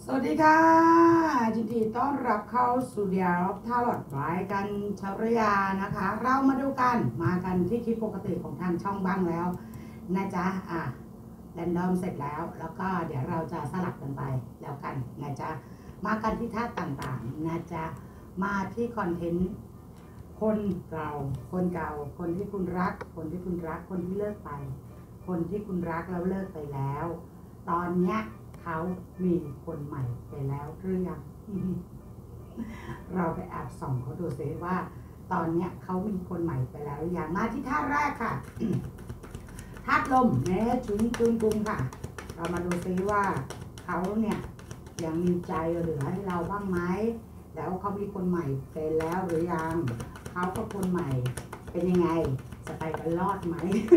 สวัสดีค่ะยินดีต้อนรับเข้าสู่เดียร์ทาร์ลอตไว้กันชาวระยานะคะเรามาดูกันมากันที่คลิปปกติของทางช่องบ้างแล้วนะจ๊ะแรนดอมเสร็จแล้วก็เดี๋ยวเราจะสลับกันไปแล้วกันนะจ๊ะมากันที่ท่าต่างๆนะจ๊ะมาที่คอนเทนต์คนเก่าคนที่คุณรักคนที่เลิกไปคนที่คุณรักแล้วเลิกไปแล้วตอนเนี้ยเขามีคนใหม่ไปแล้วหรือยังเราไปแอบส่องเขาดูซิว่าตอนเนี้ยเขามีคนใหม่ไปแล้วหรือยังมาที่ท่าแรกค่ะ ธาตุลมแม่ชุนจุนกุมค่ะเรามาดูซิว่าเขาเนี่ยยังมีใจเหลือให้เราบ้างไหมแล้วเขามีคนใหม่ไปแล้วหรือยังเขากับคนใหม่เป็นยังไงจะไปกันรอดไหม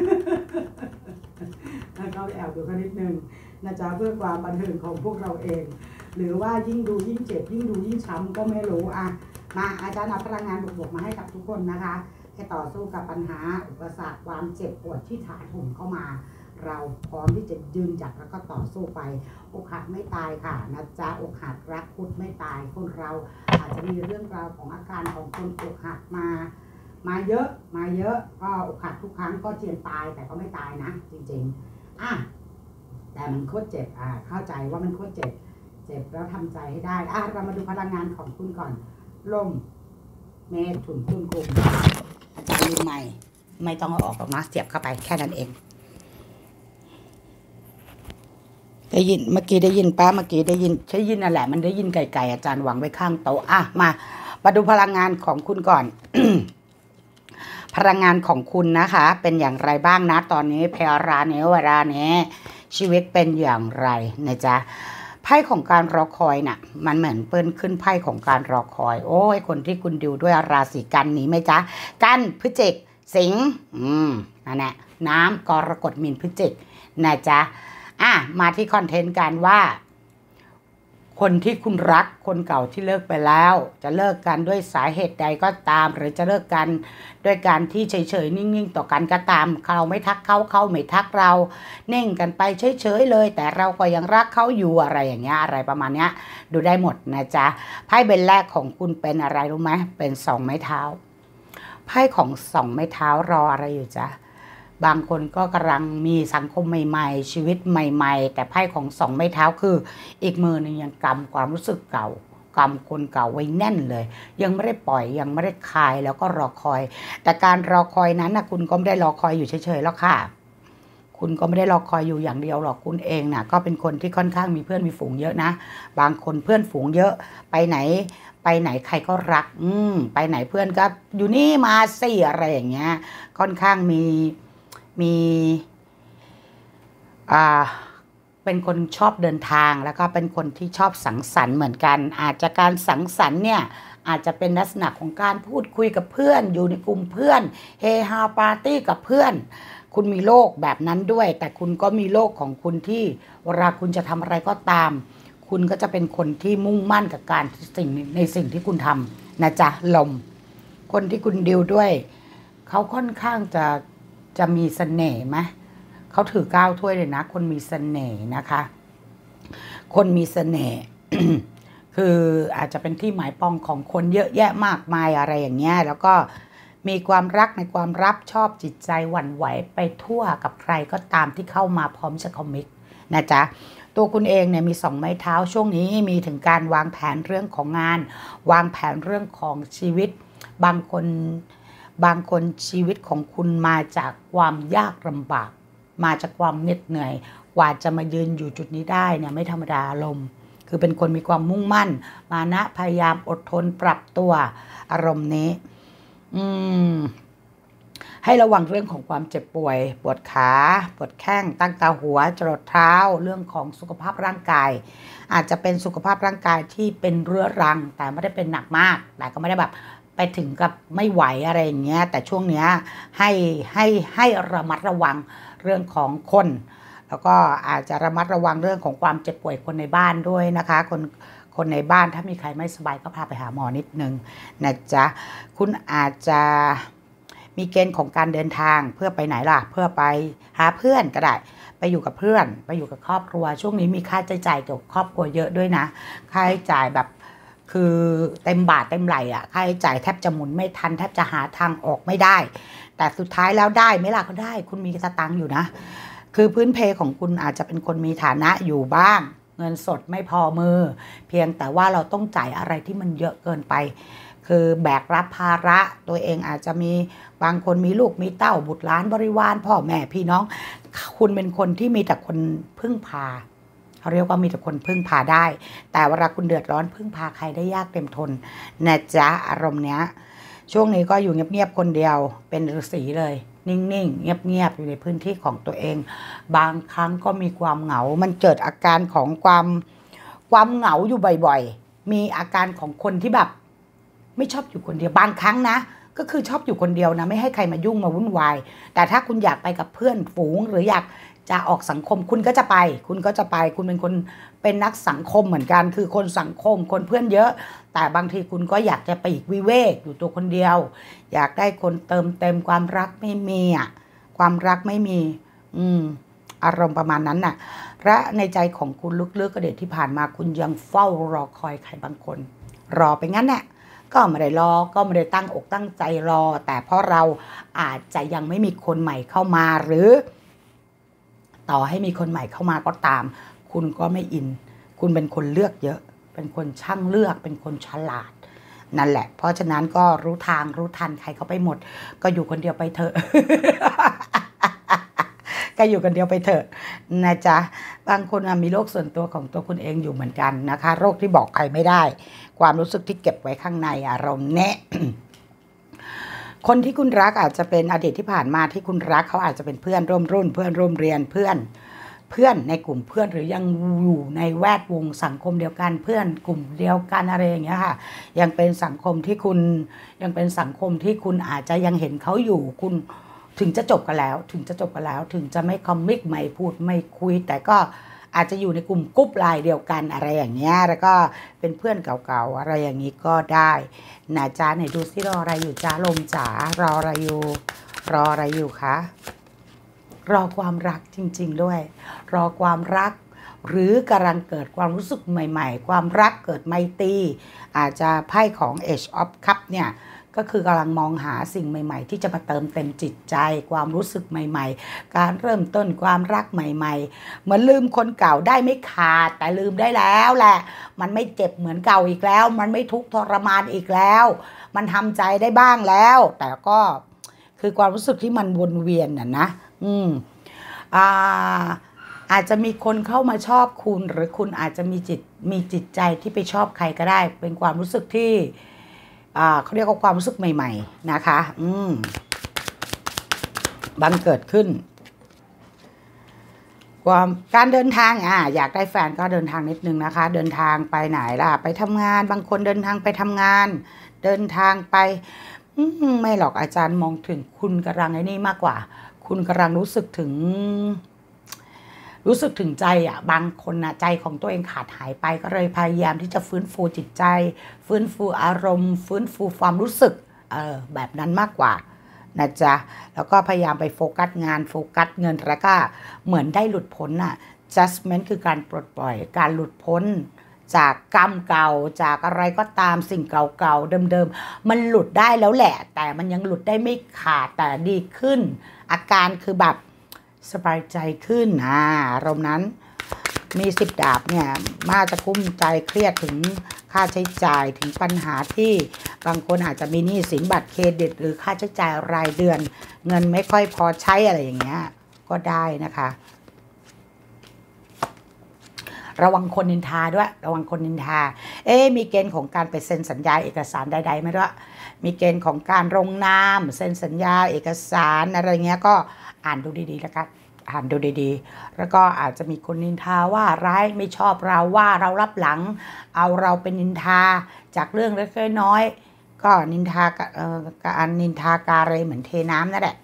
แล้วก็แอบดูกันนิดนึงนะจ๊ะเพื่อความบันเทิงของพวกเราเองหรือว่ายิ่งดูยิ่งเจ็บยิ่งดูยิ่งช้ำก็ไม่รู้มาอาจารย์เอาพลังงานบวกๆมาให้กับทุกคนนะคะให้ต่อสู้กับปัญหาอุปสรรคความเจ็บปวดที่ถาโถมเข้ามาเราพร้อมที่จะยืนจักแล้วก็ต่อสู้ไปอกหักไม่ตายค่ะนะจ๊ะอกหักรักคุดไม่ตายคนเราอาจจะมีเรื่องราวของอาการของคนอกหักมาเยอะก็อกหักทุกครั้งก็เจียนตายแต่ก็ไม่ตายนะจริงๆแต่มันโคตรเจ็บเข้าใจว่ามันโคตรเจ็บแล้วทำใจให้ได้เรามาดูพลังงานของคุณก่อนลมเมษถุนตุนกุมอาจารย์ลืมไม่ต้องเอาออกหรอกนะเสียบเข้าไปแค่นั้นเองได้ยินเมื่อกี้ได้ยินป้าเมื่อกี้ได้ยินใช่ยินนั่นแหละมันได้ยินไกลๆอาจารย์วางไว้ข้างโต๊ะมาดูพลังงานของคุณก่อน พลังงานของคุณนะคะเป็นอย่างไรบ้างนะตอนนี้เพลราเนวราเนชีวิตเป็นอย่างไรนะจ๊ะไพ่ของการรอคอยน่ะมันเหมือนเปิ้ลขึ้นไพ่ของการรอคอยโอ้ยคนที่คุณดิวด้วยราศีกันนี้ไหมจ๊ะกันพฤศจิกสิงห์นั่นแหละน้ำกรกฎมีนพฤศจิกนะจ๊ะมาที่คอนเทนต์กันว่าคนที่คุณรักคนเก่าที่เลิกไปแล้วจะเลิกกันด้วยสาเหตุใดก็ตามหรือจะเลิกกันด้วยการที่เฉยๆนิ่งๆต่อกันก็ตามเราไม่ทักเขาไม่ทักเราเน่งกันไปเฉยๆเลยแต่เราก็ยังรักเขาอยู่อะไรอย่างเงี้ยอะไรประมาณเนี้ยดูได้หมดนะจ๊ะไพ่ใบแรกของคุณเป็นอะไรรู้ไหมเป็น2 ไม้เท้าไพ่ของ2 ไม้เท้ารออะไรอยู่จ๊ะบางคนก็กำลังมีสังคมใหม่ๆชีวิตใหม่ๆแต่ไพ่ของ2 ไม้เท้าคืออีกมือหนึ่งยังกำความรู้สึกเก่ากำคนเก่าไว้แน่นเลยยังไม่ได้ปล่อยยังไม่ได้คายแล้วก็รอคอยแต่การรอคอยนั้นนะคุณก็ไม่ได้รอคอยอยู่เฉยๆแล้วค่ะคุณก็ไม่ได้รอคอยอยู่อย่างเดียวหรอกคุณเองนะก็เป็นคนที่ค่อนข้างมีเพื่อนมีฝูงเยอะนะบางคนเพื่อนฝูงเยอะไปไหนใครก็รักไปไหนเพื่อนก็อยู่นี่มาสิอะไรอย่างเงี้ยค่อนข้างมีเป็นคนชอบเดินทางแล้วก็เป็นคนที่ชอบสังสรรค์เหมือนกันอาจจะการสังสรรค์เนี่ยอาจจะเป็นลักษณะของการพูดคุยกับเพื่อนอยู่ในกลุ่มเพื่อนเฮฮาปาร์ตี้กับเพื่อนคุณมีโลกแบบนั้นด้วยแต่คุณก็มีโลกของคุณที่เวลาคุณจะทำอะไรก็ตามคุณก็จะเป็นคนที่มุ่งมั่นกับการในสิ่งที่คุณทำนะจ๊ะลมคนที่คุณดิวด้วยเขาค่อนข้างจะมีเสน่ห์ไหมเขาถือ9 ถ้วยเลยนะคนมีเสน่ห์นะคะคนมีเสน่ห์ คืออาจจะเป็นที่หมายปองของคนเยอะแยะมากมายอะไรอย่างเงี้ยแล้วก็มีความรักในความรับชอบจิตใจหวั่นไหวไปทั่วกับใครก็ตามที่เข้ามาพร้อมจะคอมมิตนะจ๊ะตัวคุณเองเนี่ยมี2 ไม้เท้าช่วงนี้มีถึงการวางแผนเรื่องของงานวางแผนเรื่องของชีวิตบางคนชีวิตของคุณมาจากความยากลำบากมาจากความเหน็ดเหนื่อยกว่าจะมายืนอยู่จุดนี้ได้เนี่ยไม่ธรรมดาลมคือเป็นคนมีความมุ่งมั่นมานะพยายามอดทนปรับตัวอารมณ์นี้ให้ระวังเรื่องของความเจ็บป่วยปวดขาปวดแข้งตั้งแต่หัวจรดเท้าเรื่องของสุขภาพร่างกายอาจจะเป็นสุขภาพร่างกายที่เป็นเรื้อรังแต่ไม่ได้เป็นหนักมากแต่ก็ไม่ได้แบบไปถึงกับไม่ไหวอะไรอย่างเงี้ยแต่ช่วงเนี้ยให้ระมัดระวังเรื่องของคนแล้วก็อาจจะระมัดระวังเรื่องของความเจ็บป่วยคนในบ้านด้วยนะคะคนในบ้านถ้ามีใครไม่สบายก็พาไปหาหมอนิดนึงนะจ๊ะคุณอาจจะมีเกณฑ์ของการเดินทางเพื่อไปไหนล่ะเพื่อไปหาเพื่อนก็ได้ไปไปอยู่กับเพื่อนไปอยู่กับครอบครัวช่วงนี้มีค่าใช้จ่ายเกี่ยวกับครอบครัวเยอะด้วยนะค่าใช้จ่ายแบบคือเต็มบาทเต็มไหลอ่ะค่าใช้จ่ายแทบจะหมุนไม่ทันแทบจะหาทางออกไม่ได้แต่สุดท้ายแล้วได้ไหมล่ะก็ได้คุณมีสตังค์อยู่นะคือพื้นเพของคุณอาจจะเป็นคนมีฐานะอยู่บ้างเงินสดไม่พอมือเพียงแต่ว่าเราต้องจ่ายอะไรที่มันเยอะเกินไปคือแบกรับภาระตัวเองอาจจะมีบางคนมีลูกมีเต้าบุตรหลานบริวารพ่อแม่พี่น้องคุณเป็นคนที่มีแต่คนพึ่งพาเขาเรียกว่ามีแต่คนพึ่งพาได้แต่เวลาคุณเดือดร้อนพึ่งพาใครได้ยากเต็มทนนะจ๊ะอารมณ์เนี้ยช่วงนี้ก็อยู่เงียบๆคนเดียวเป็นฤาษีเลยนิ่งๆเงียบๆอยู่ในพื้นที่ของตัวเองบางครั้งก็มีความเหงามันเกิดอาการของความเหงาอยู่บ่อยๆมีอาการของคนที่แบบไม่ชอบอยู่คนเดียวบางครั้งนะก็คือชอบอยู่คนเดียวนะไม่ให้ใครมายุ่งมาวุ่นวายแต่ถ้าคุณอยากไปกับเพื่อนฝูงหรืออยากจะออกสังคมคุณก็จะไปคุณเป็นคนเป็นนักสังคมเหมือนกันคือคนสังคมคนเพื่อนเยอะแต่บางทีคุณก็อยากจะไปอีกวิเวกอยู่ตัวคนเดียวอยากได้คนเติมเต็มความรักไม่มีอ่ะความรักไม่มีอารมณ์ประมาณนั้นน่ะและในใจของคุณลึกๆกระเด็ดที่ผ่านมาคุณยังเฝ้ารอคอยใครบางคนรอไปงั้นแหละก็ไม่ได้รอก็ไม่ได้ตั้งอกตั้งใจรอแต่เพราะเราอาจจะยังไม่มีคนใหม่เข้ามาหรือต่อให้มีคนใหม่เข้ามาก็ตามคุณก็ไม่อินคุณเป็นคนเลือกเยอะเป็นคนช่างเลือกเป็นคนฉลาดนั่นแหละเพราะฉะนั้นก็รู้ทางรู้ทันใครเขาไปหมดก็อยู่คนเดียวไปเถอะ ก็อยู่คนเดียวไปเถอะนะจ๊ะบางคนมีโรคส่วนตัวของตัวคุณเองอยู่เหมือนกันนะคะโรคที่บอกใครไม่ได้ความรู้สึกที่เก็บไว้ข้างในอารมณ์แน่ คนที่คุณรักอาจจะเป็นอดีตที่ผ่านมาที่คุณรักเขาอาจจะเป็นเพื่อนร่วมรุ่นเพื่อนร่วมเรียนเพื่อนในกลุ่มเพื่อนหรือยังอยู่ในแวดวงสังคมเดียวกันเพื่อนกลุ่มเดียวกันอะไรอย่างเงี้ยค่ะยังเป็นสังคมที่คุณอาจจะยังเห็นเขาอยู่คุณถึงจะจบกันแล้วถึงจะไม่คอมมิกไม่พูดไม่คุยแต่ก็อาจจะอยู่ในกลุ่มกรุ๊ปไลน์เดียวกันอะไรอย่างเงี้ยแล้วก็เป็นเพื่อนเก่าๆอะไรอย่างนี้ก็ได้นะจ๊ะไหนดูซิรออะไรอยู่จ้าลมจ๋ารออะไรอยู่คะรอความรักจริงๆด้วยรอความรักหรือกำลังเกิดความรู้สึกใหม่ๆความรักเกิดไมตรีอาจจะไพ่ของ Age of Cup เนี่ยก็คือกำลังมองหาสิ่งใหม่ๆที่จะมาเติมเต็มจิตใจความรู้สึกใหม่ๆการเริ่มต้นความรักใหม่ๆเหมือนลืมคนเก่าได้ไม่ขาดแต่ลืมได้แล้วแหละมันไม่เจ็บเหมือนเก่าอีกแล้วมันไม่ทุกข์ทรมานอีกแล้วมันทำใจได้บ้างแล้วแต่ก็คือความรู้สึกที่มันวนเวียนน่ะนะอาจจะมีคนเข้ามาชอบคุณหรือคุณอาจจะมีจิตใจที่ไปชอบใครก็ได้เป็นความรู้สึกที่เขาเรียกว่าความรู้สึกใหม่ๆนะคะบังเกิดขึ้นการเดินทางอยากได้แฟนก็เดินทางนิดนึงนะคะเดินทางไปไหนล่ะไปทำงานบางคนเดินทางไปทำงานเดินทางไปไม่หรอกอาจารย์มองถึงคุณกำลังไอ้นี่มากกว่าคุณกำลังรู้สึกถึงใจบางคนใจของตัวเองขาดหายไปก็เลยพยายามที่จะฟื้นฟูจิตใจฟื้นฟูอารมณ์ฟื้นฟูความรู้สึกแบบนั้นมากกว่านะจ๊ะแล้วก็พยายามไปโฟกัสงานโฟกัสเงินแล้วก็เหมือนได้หลุดพ้นjudgment คือการปลดปล่อยการหลุดพ้นจากกรรมเก่าจากอะไรก็ตามสิ่งเก่าๆเดิมๆมันหลุดได้แล้วแหละแต่มันยังหลุดได้ไม่ขาดแต่ดีขึ้นอาการคือแบบสบายใจขึ้นอารมณ์นั้นมี10 ดาบเนี่ยมาจะกุ้มใจเครียดถึงค่าใช้จ่ายถึงปัญหาที่บางคนอาจจะมีหนี้สินบัตรเครดิตหรือค่าใช้จ่ายรายเดือนเงินไม่ค่อยพอใช้อะไรอย่างเงี้ยก็ได้นะคะระวังคนนินทาด้วยระวังคนนินทามีเกณฑ์ของการไปเซ็นสัญญาเอกสารใดๆไหมด้วยมีเกณฑ์ของการลงนามเซ็นสัญญาเอกสารอะไรเงี้ยก็อ่านดูดีๆแล้วกันอ่านดูดีๆแล้วก็อาจจะมีคนนินทาว่าร้ายไม่ชอบเราว่าเรารับหลังเอาเราเป็นนินทาจากเรื่องเล็กน้อยก็นินทาการนินทากาเรเหมือนเทน้ำนั่นแหละ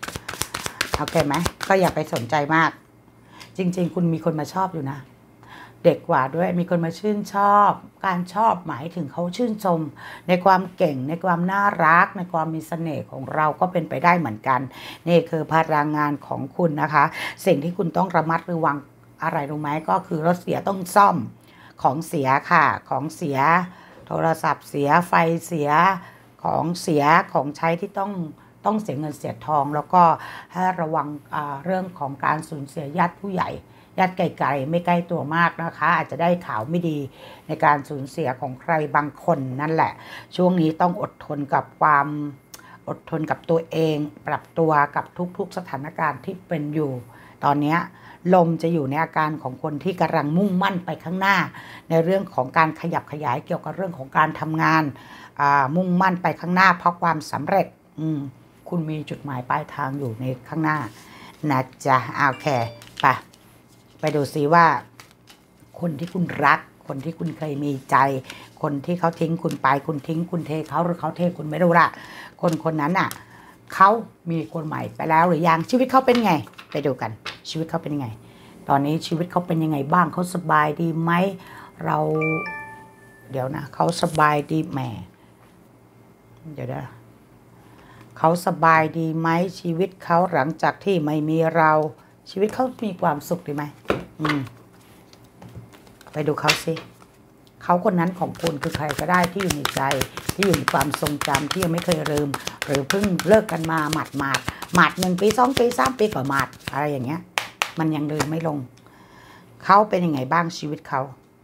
โอเคไหมก็อย่าไปสนใจมากจริงๆคุณมีคนมาชอบอยู่นะเด็กกว่าด้วยมีคนมาชื่นชอบการชอบหมายถึงเขาชื่นชมในความเก่งในความน่ารักในความมีเสน่ห์ของเราก็เป็นไปได้เหมือนกันนี่คือพลังงานของคุณนะคะสิ่งที่คุณต้องระมัดระวังอะไรรู้ไหมก็คือรถเสียต้องซ่อมของเสียค่ะของเสียโทรศัพท์เสียไฟเสียของเสียของใช้ที่ต้องเสียเงินเสียทองแล้วก็ให้ระวังเรื่องของการสูญเสียญาติผู้ใหญ่ญาติไกลๆไม่ใกล้ตัวมากนะคะอาจจะได้ข่าวไม่ดีในการสูญเสียของใครบางคนนั่นแหละช่วงนี้ต้องอดทนกับตัวเองปรับตัวกับทุกๆสถานการณ์ที่เป็นอยู่ตอนนี้ลมจะอยู่ในอาการของคนที่กำลังมุ่งมั่นไปข้างหน้าในเรื่องของการขยับขยายเกี่ยวกับเรื่องของการทำงานมุ่งมั่นไปข้างหน้าเพราะความสำเร็จคุณมีจุดหมายปลายทางอยู่ในข้างหน้านะจ๊ะโอเคไปดูซิว่าคนที่คุณรักคนที่คุณเคยมีใจคนที่เขาทิ้งคุณไปคุณทิ้งคุณเทเขาหรือเขาเทคุณไม่รู้ละคนนั้นอ่ะเขามีคนใหม่ไปแล้วหรือยังชีวิตเขาเป็นไงไปดูกันชีวิตเขาเป็นไงตอนนี้ชีวิตเขาเป็นยังไงบ้างเขาสบายดีไหมเดี๋ยวนะเขาสบายดีแหมเดี๋ยวนะเขาสบายดีไหมชีวิตเขาหลังจากที่ไม่มีเราชีวิตเขามีความสุขดีไหมไปดูเขาสิเขาคนนั้นของคุณคือใครก็ได้ที่อยู่ในใจที่อยู่ในความทรงจำที่ยังไม่เคยลืมหรือเพิ่งเลิกกันมาหมาด1 ปี2 ปี3 ปีก็หมาดอะไรอย่างเงี้ยมันยังลืมไม่ลงเขาเป็นยังไงบ้างชีวิตเขา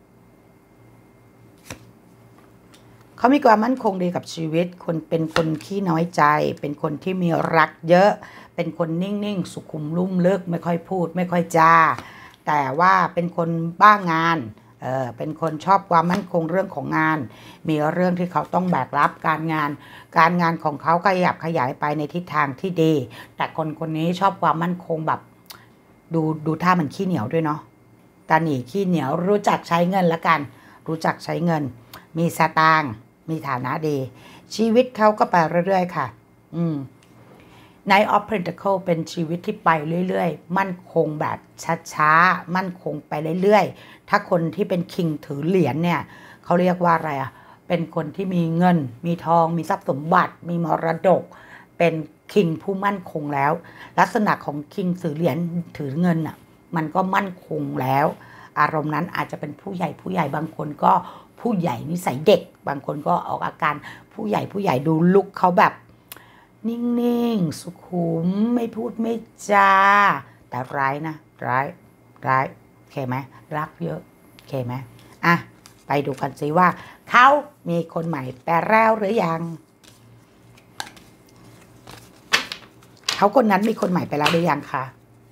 มีความมั่นคงดีกับชีวิตเป็นคนขี้น้อยใจเป็นคนที่มีรักเยอะเป็นคนนิ่งๆสุขุมลุ่มลึกไม่ค่อยพูดไม่ค่อยจาแต่ว่าเป็นคนบ้างานเป็นคนชอบความมั่นคงเรื่องของงานมีเรื่องที่เขาต้องแบกรับการงานของเขาขยับขยายไปในทิศทางที่ดีแต่คนนี้ชอบความมั่นคงแบบดูท่ามันขี้เหนียวด้วยเนาะตาหนีขี้เหนียวรู้จักใช้เงินละกันรู้จักใช้เงินมีสตางค์มีฐานะดีชีวิตเขาก็ไปเรื่อยๆค่ะKnight of Pentacles เป็นชีวิตที่ไปเรื่อยๆมั่นคงแบบช้าๆมั่นคงไปเรื่อยๆถ้าคนที่เป็นคิงถือเหรียญเนี่ยเขาเรียกว่าอะไรเป็นคนที่มีเงินมีทองมีทรัพย์สมบัติมีมรดกเป็นคิงผู้มั่นคงแล้วลักษณะของคิงถือเหรียญถือเงินมันก็มั่นคงแล้วอารมณ์นั้นอาจจะเป็นผู้ใหญ่บางคนก็ผู้ใหญ่นิสัยเด็กบางคนก็ออกอาการผู้ใหญ่ดูลุคเขาแบบนิ่งๆสุขุมไม่พูดไม่จาแต่ร้ายนะร้ายโอเคไหมรักเยอะโอเคไหมไปดูกันสิว่าเขามีคนใหม่แปลแล้วหรือยังเขาคนนั้นมีคนใหม่ไปแล้วหรือยังคะ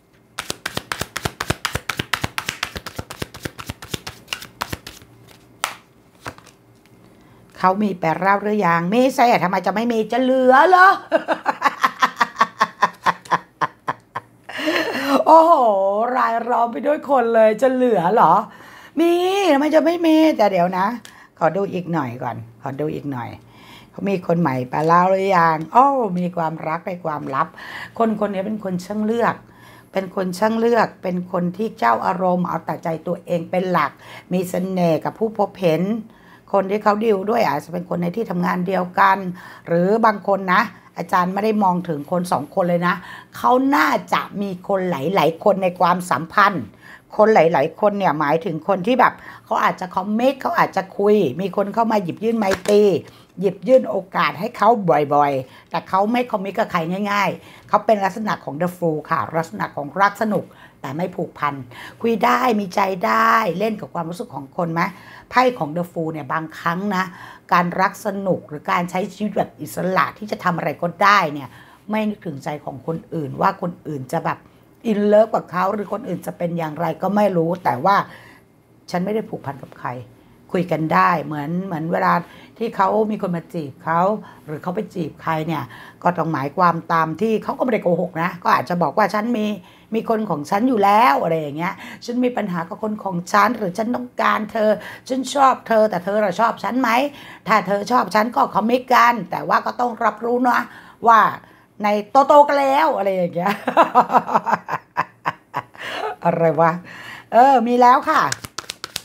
เขามีแปลเล่าหรือยังไม่ใช่ทำไมจะไม่มีจะเหลือเหรอ โอ้โหรายล้อมไปด้วยคนเลยจะเหลือเหรอมีทำไมจะไม่มีแต่เดี๋ยวนะขอดูอีกหน่อยก่อนเขามีคนใหม่ไปเล่าหรือยังมีความรักในความลับคนนี้เป็นคนช่างเลือกเป็นคนที่เจ้าอารมณ์เอาแต่ใจตัวเองเป็นหลักมีเสน่ห์กับผู้พบเห็นคนที่เขาดิวด้วยอาจจะเป็นคนในที่ทำงานเดียวกันหรือบางคนนะอาจารย์ไม่ได้มองถึงคน2 คนเลยนะเขาน่าจะมีคนหลายๆคนในความสัมพันธ์คนหลายๆคนเนี่ยหมายถึงคนที่แบบเขาอาจจะคอมเมนต์เขาอาจจะคุยมีคนเข้ามาหยิบยื่นไมตรีหยิบยื่นโอกาสให้เขาบ่อยๆแต่เขาไม่คอมมิตกับใครง่ายๆเขาเป็นลักษณะของ The Fool ค่ะลักษณะของรักสนุกแต่ไม่ผูกพันคุยได้มีใจได้เล่นกับความรู้สึกของคนไหมไพ่ของ The Fool เนี่ยบางครั้งนะการรักสนุกหรือการใช้ชีวิตแบบอิสระที่จะทำอะไรก็ได้เนี่ยไม่นึกถึงใจของคนอื่นว่าคนอื่นจะแบบอินเลิฟกับเขาหรือคนอื่นจะเป็นอย่างไรก็ไม่รู้แต่ว่าฉันไม่ได้ผูกพันกับใครคุยกันได้เหมือนเวลาที่เขามีคนมาจีบเขาหรือเขาไปจีบใครเนี่ยก็ต้องหมายความตามที่เขาก็ไม่ได้โกหกนะก็อาจจะบอกว่าฉันมีคนของฉันอยู่แล้วอะไรอย่างเงี้ยฉันมีปัญหากับคนของฉันหรือฉันต้องการเธอฉันชอบเธอแต่เธอชอบฉันไหมถ้าเธอชอบฉันก็คอมมิตกันแต่ว่าก็ต้องรับรู้นะว่าในโตกันแล้วอะไรอย่างเงี้ย อะไรวะมีแล้วค่ะ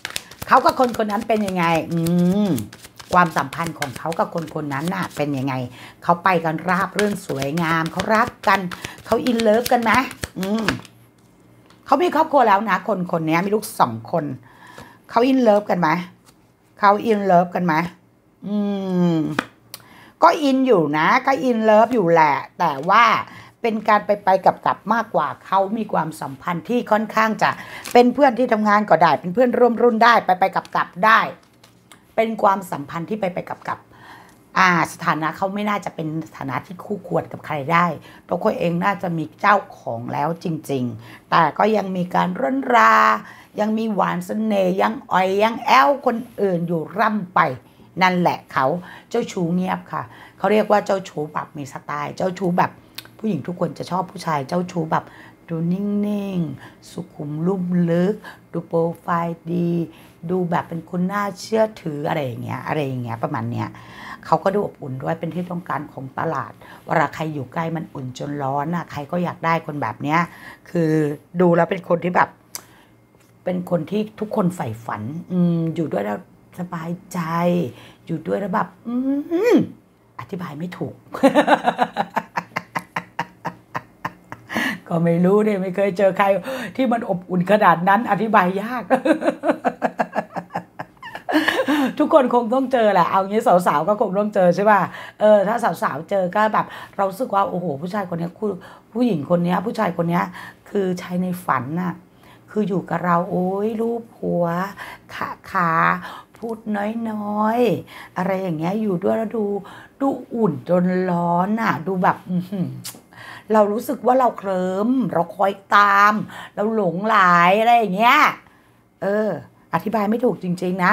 เขากับคนคนนั้นเป็นยังไงความสัมพันธ์ของเขากับคนคนนั้นน่ะเป็นยังไงเขาไปกันราบรื่นสวยงามเขารักกันเขาอินเลิฟกันไหมเขามีครอบครัวแล้วนะคนคนนี้มีลูก2 คนเขาอินเลิฟกันไหมเขาอินเลิฟกันไหมก็อินอยู่นะก็อินเลิฟอยู่แหละแต่ว่าเป็นการไปกลับมากกว่าเขามีความสัมพันธ์ที่ค่อนข้างจะเป็นเพื่อนที่ทำงานก็ได้เป็นเพื่อนร่วมรุ่นได้ไปกลับได้เป็นความสัมพันธ์ที่ไปกลับสถานะเขาไม่น่าจะเป็นสถานะที่คู่ควรกับใครได้ตัวเขาเองน่าจะมีเจ้าของแล้วจริงๆแต่ก็ยังมีการร่นรายังมีหวานเสน่ห์ยังอ่อยยังแอลคนอื่นอยู่ร่ำไปนั่นแหละเขาเจ้าชู้เงียบค่ะเขาเรียกว่าเจ้าชู้แบบมีสไตล์เจ้าชู้แบบผู้หญิงทุกคนจะชอบผู้ชายเจ้าชู้แบบดูนิ่งๆสุขุมลุ่มลึกดูโปรไฟล์ดีดูแบบเป็นคนน่าเชื่อถืออะไรอย่างเงี้ยประมาณเนี้ยเขาก็ดูอบอุ่นด้วยเป็นที่ต้องการของตลาดเวลาใครอยู่ใกล้มันอุ่นจนร้อนใครก็อยากได้คนแบบเนี้ยคือดูแล้วเป็นคนที่แบบเป็นคนที่ทุกคนใฝ่ฝันอยู่ด้วยแล้วสบายใจอยู่ด้วยแล้วแบบอธิบายไม่ถูก ก็ไม่รู้เนี่ยไม่เคยเจอใครที่มันอบอุ่นขนาดนั้นอธิบายยาก ทุกคนคงต้องเจอแหละเอางี้สาวๆก็คงต้องเจอใช่ป่ะถ้าสาวๆเจอก็แบบเราสึกว่าโอ้โหผู้ชายคนนี้ผู้หญิงคนนี้ผู้ชายคนนี้คือชายในฝันน่ะคืออยู่กับเราโอ้ยรูปหัวขาพูดน้อยๆอะไรอย่างเงี้ยอยู่ด้วยแล้วดูอุ่นจนร้อนน่ะดูแบบเรารู้สึกว่าเราเคลิ้มเราคอยตามเราหลงไหลอะไรอย่างเงี้ยอธิบายไม่ถูกจริงๆนะ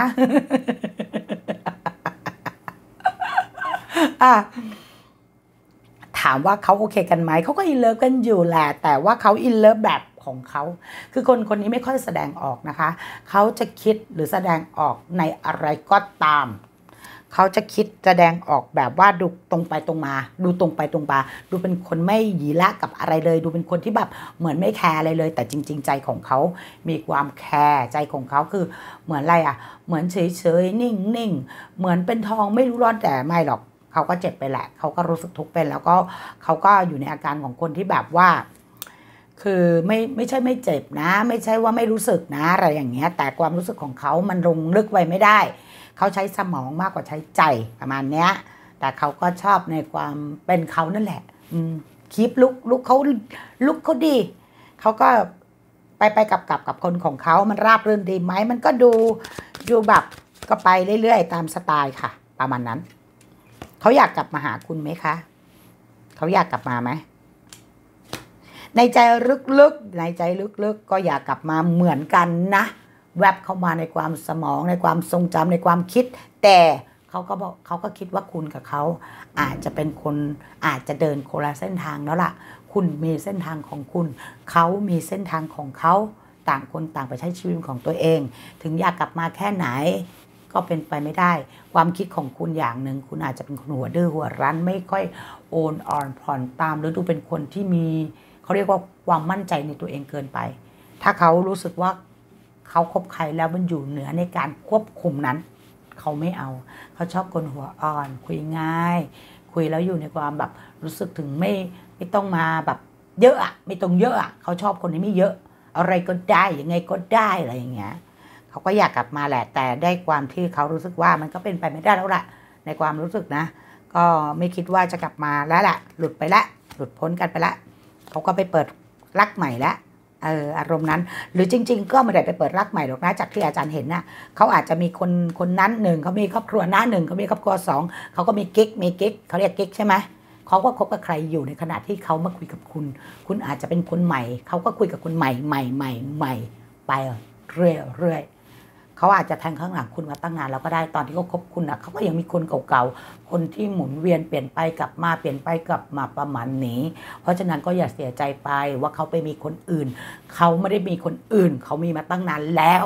ถามว่าเขาโอเคกันไหมเขาก็อินเลิฟกันอยู่แหละแต่ว่าเขาอินเลิฟแบบของเขาคือคนนี้ไม่ค่อยแสดงออกนะคะเขาจะคิดหรือแสดงออกในอะไรก็ตามเขาจะคิดแสดงออกแบบว่าดูตรงไปตรงมาดูตรงไปตรงมาดูเป็นคนไม่หยีละกับอะไรเลยดูเป็นคนที่แบบเหมือนไม่แคร์อะไรเลยแต่จริงๆใจของเขามีความแคร์ใจของเขาคือเหมือนอะไรเหมือนเฉยๆนิ่งๆเหมือนเป็นทองไม่รู้ร้อนแต่ไม่หรอกเขาก็เจ็บไปแหละเขาก็รู้สึกทุกข์เป็นแล้วก็เขาก็อยู่ในอาการของคนที่แบบว่าคือไม่ใช่ไม่เจ็บนะไม่ใช่ว่าไม่รู้สึกนะอะไรอย่างเงี้ยแต่ความรู้สึกของเขามันลงลึกไว้ไม่ได้เขาใช้สมองมากกว่าใช้ใจประมาณเนี้ยแต่เขาก็ชอบในความเป็นเขานั่นแหละคีปลุกเขาดีเขาก็ไปกับคนของเขามันราบรื่นดีไหมมันก็ดูแบบก็ไปเรื่อยๆตามสไตล์ค่ะประมาณนั้นเขาอยากกลับมาหาคุณไหมคะเขาอยากกลับมาไหมในใจลึกๆก็อยากกลับมาเหมือนกันนะแวบเข้ามาในความสมองในความทรงจำในความคิดแต่เขาก็คิดว่าคุณกับเขาอาจจะเป็นคนอาจจะเดินคนละเส้นทางแล้วล่ะคุณมีเส้นทางของคุณเขามีเส้นทางของเขาต่างคนต่างไปใช้ชีวิตของตัวเองถึงอยากกลับมาแค่ไหนก็เป็นไปไม่ได้ความคิดของคุณอย่างหนึ่งคุณอาจจะเป็นคนหัวดื้อหัวรั้นไม่ค่อยโอนอ่อนผ่อนตามหรือดูเป็นคนที่มีเขาเรียกว่าความมั่นใจในตัวเองเกินไปถ้าเขารู้สึกว่าเขาคบใครแล้วมันอยู่เหนือในการควบคุมนั้นเขาไม่เอาเขาชอบคนหัวอ่อนคุยง่ายคุยแล้วอยู่ในความแบบรู้สึกถึงไม่ต้องมาแบบเยอะไม่ต้องเยอะเขาชอบคนที่ไม่เยอะอะไรก็ได้ยังไงก็ได้อะไรอย่างเงี้ยเขาก็อยากกลับมาแหละแต่ได้ความที่เขารู้สึกว่ามันก็เป็นไปไม่ได้แล้วแหละในความรู้สึกนะก็ไม่คิดว่าจะกลับมาแล้วแหละหลุดไปแล้วหลุดพ้นกันไปแล้วเขาก็ไปเปิดรักใหม่แล้วอารมณ์นั้นหรือจริงๆก็ไม่ได้ไปเปิดรักใหม่หรอกนะจากที่อาจารย์เห็นนะเขาอาจจะมีคนนั้นหนึ่งเขามีครอบครัวหน้าหนึ่งเขามีครอบครัว2เขาก็มีกิ๊กเขาเรียกกิ๊กใช่ไหมเขาก็คบกับใครอยู่ในขณะที่เขามาคุยกับคุณอาจจะเป็นคนใหม่เขาก็คุยกับคนใหม่ไปเรื่อยเขาอาจจะแทงข้างหลังคุณมาตั้งนานแล้วก็ได้ตอนที่เขาคบคุณเขาก็ยังมีคนเก่าๆคนที่หมุนเวียนเปลี่ยนไปกลับมาเปลี่ยนไปกลับมาประมาณนี้เพราะฉะนั้นก็อย่าเสียใจไปว่าเขาไปมีคนอื่นเขาไม่ได้มีคนอื่นเขามีมาตั้งนานแล้ว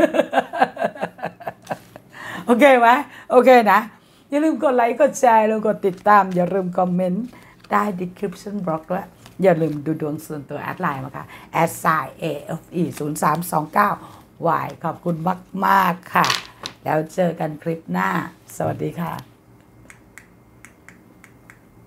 โอเคไหมโอเคนะอย่าลืมกดไลค์กดแชร์แล้วกดติดตามอย่าลืมคอมเมนต์ใต้ description box ด้วยอย่าลืมดูดวงส่วนตัวแอดไลน์มาค่ะ @AFE 0329 วายขอบคุณมากๆค่ะ แล้วเจอกันคลิปหน้า สวัสดีค่ะ